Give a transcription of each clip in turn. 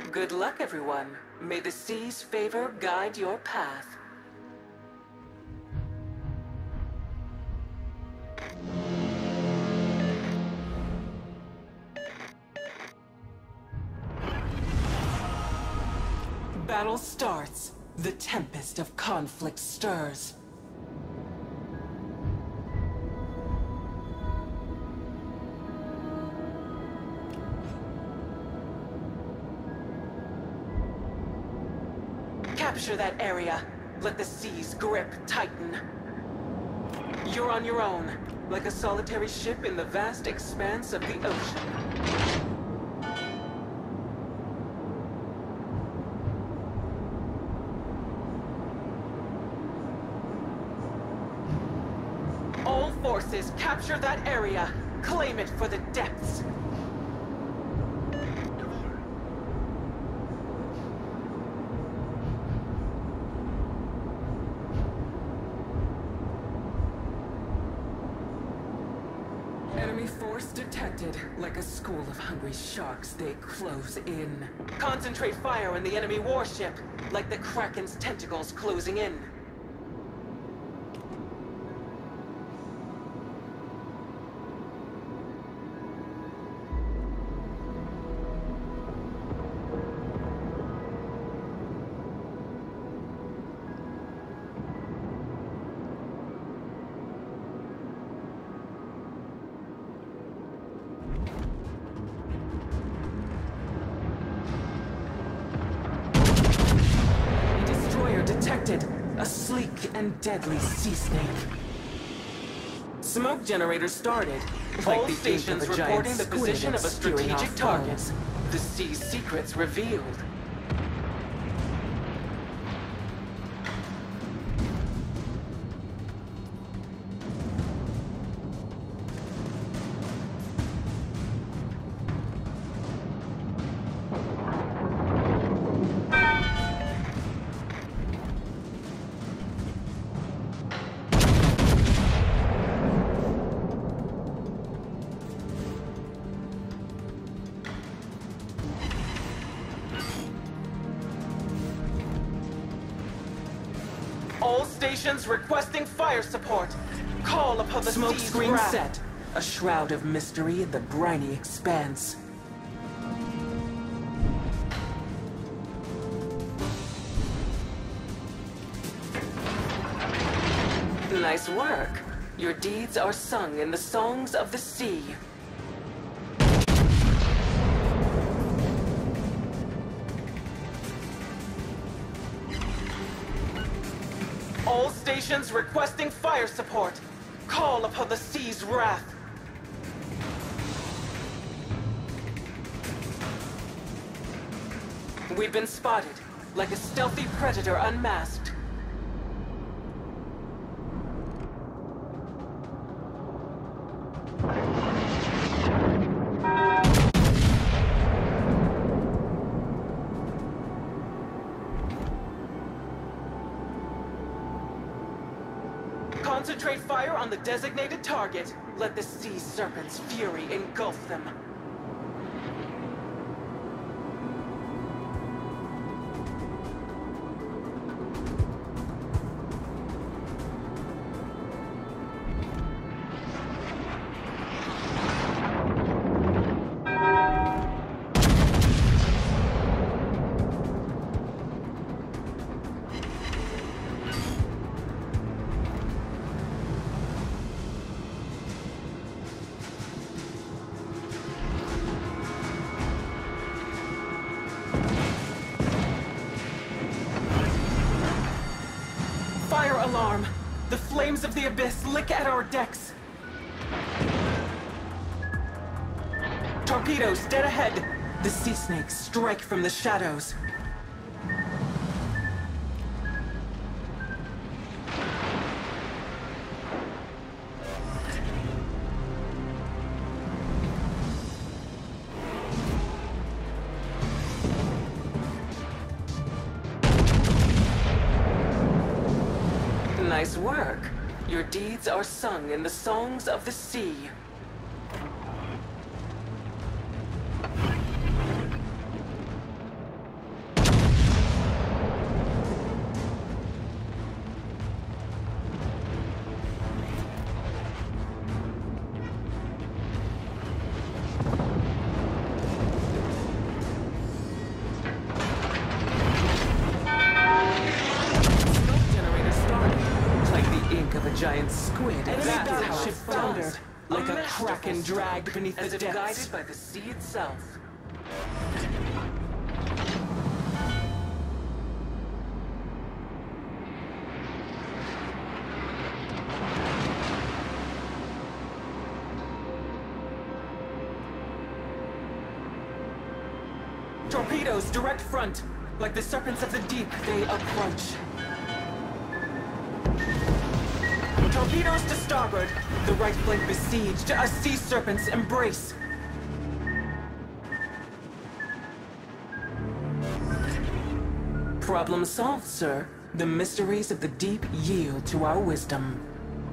Good luck, everyone. May the sea's favor guide your path. Battle starts. The tempest of conflict stirs. Capture that area. Let the sea's grip tighten. You're on your own, like a solitary ship in the vast expanse of the ocean. All forces, capture that area. Claim it for the depths. Enemy force detected. Like a school of hungry sharks, they close in. Concentrate fire on the enemy warship, like the Kraken's tentacles closing in. Detected. A sleek and deadly sea snake. Smoke generator started. All stations reporting the position of a strategic target. The sea's secrets revealed. All stations requesting fire support. Call upon the smoke screen set. A shroud of mystery in the briny expanse. Nice work. Your deeds are sung in the songs of the sea. All stations requesting fire support. Call upon the sea's wrath. We've been spotted, like a stealthy predator unmasked. Concentrate fire on the designated target. Let the sea serpent's fury engulf them. Fire alarm! The flames of the abyss lick at our decks! Torpedoes dead ahead! The sea snakes strike from the shadows. Nice work. Your deeds are sung in the songs of the sea. being dragged beneath the depths. Guided by the sea itself. Torpedoes direct front. Like the serpents of the deep, they approach. Torpedoes to starboard. The right flank besieged. A sea serpent's embrace. Problem solved, sir. The mysteries of the deep yield to our wisdom.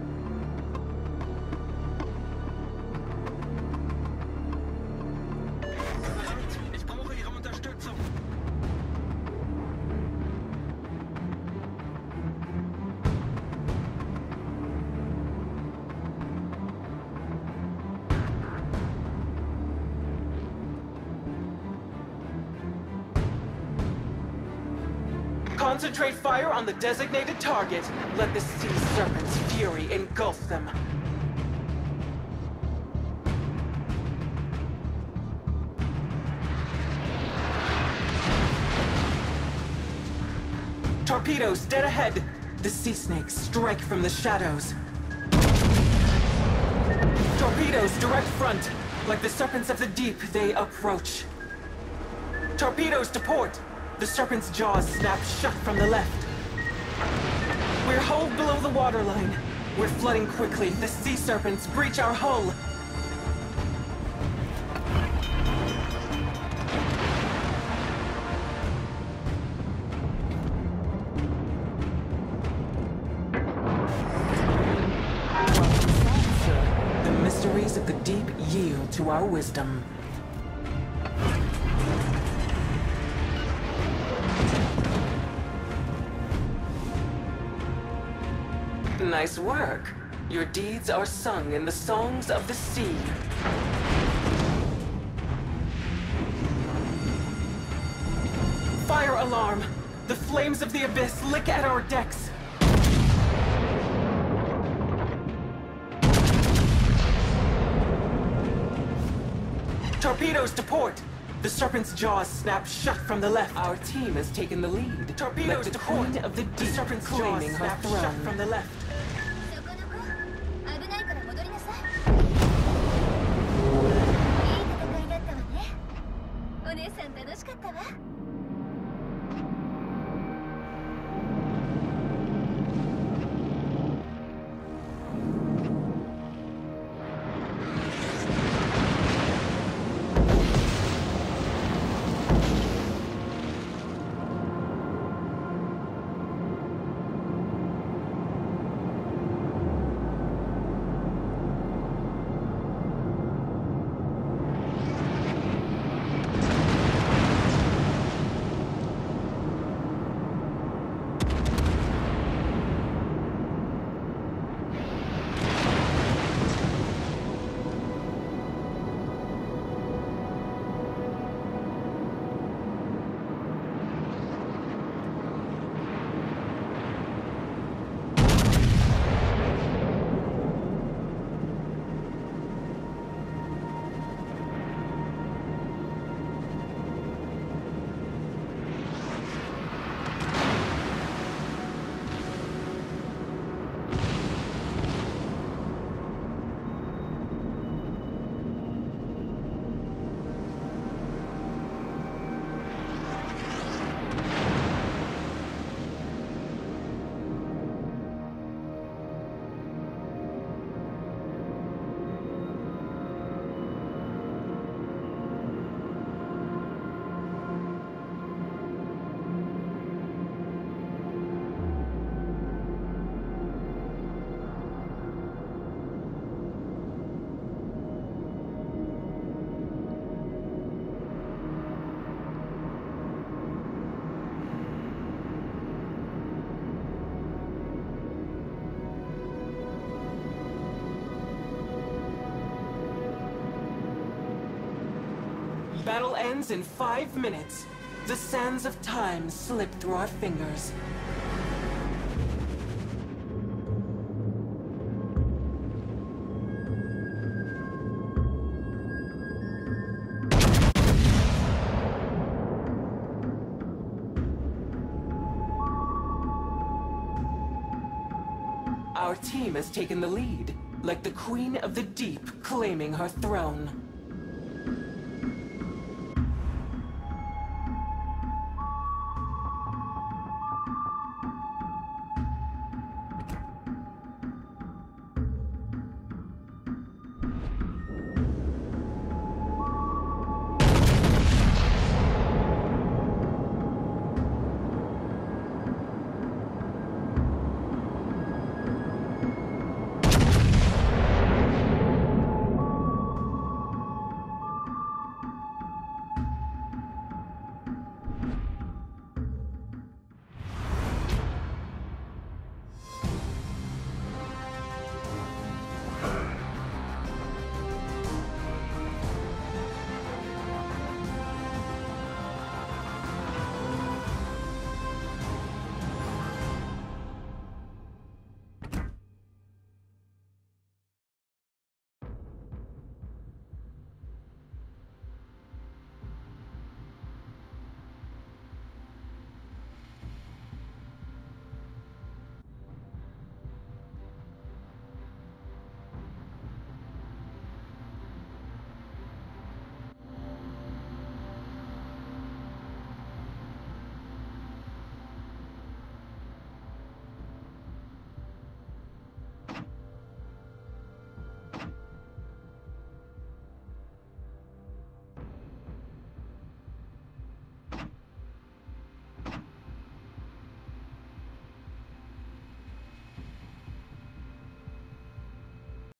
Concentrate fire on the designated target. Let the sea serpent's fury engulf them. Torpedoes dead ahead. The sea snakes strike from the shadows. Torpedoes direct front. Like the serpents of the deep, they approach. Torpedoes to port. The serpent's jaws snap shut from the left. We're hull below the waterline. We're flooding quickly. The sea serpents breach our hull. The mysteries of the deep yield to our wisdom. Nice work. Your deeds are sung in the songs of the sea. Fire alarm! The flames of the abyss lick at our decks. Torpedoes to port! The serpent's jaws snap shut from the left. Our team has taken the lead. Torpedoes to port! Of the deep, serpent's jaws snap shut from the left. 危ないから戻りなさい。いい戦いだったわね。お姉さん楽しかったわ。 Battle ends in 5 minutes. The sands of time slip through our fingers. Our team has taken the lead, like the Queen of the Deep claiming her throne.